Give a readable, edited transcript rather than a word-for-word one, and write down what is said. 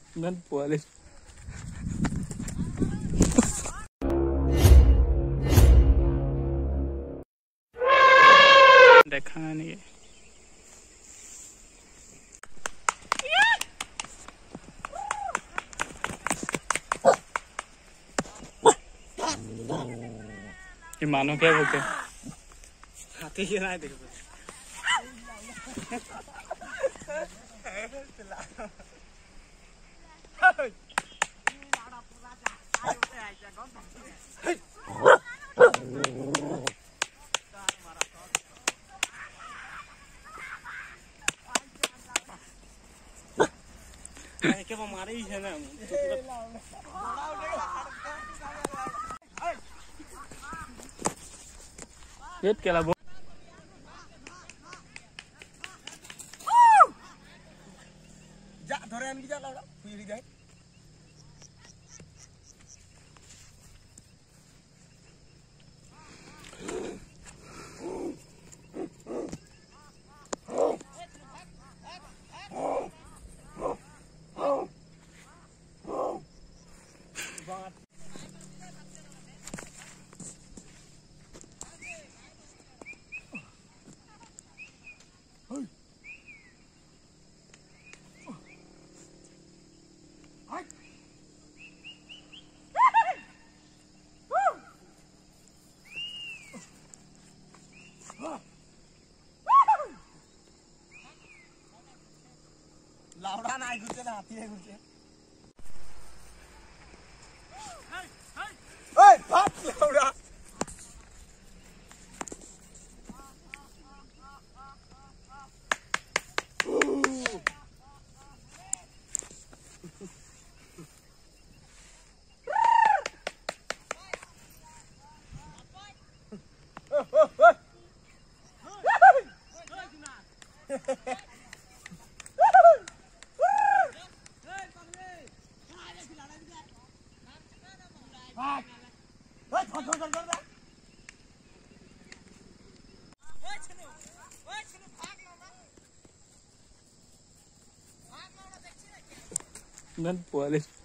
ইমান পোৱালি দেখা নাই নেকি ये मानो क्या बोलते हैं हाथी ही ना देखो क्या हमारे ही है ना ये क्या ला जा धरे आन की जा लाड़ा पीड़ी जाए लाउडा ना घुसे ना हाथी घुसे ओए भाग लाउडा Ngan pualis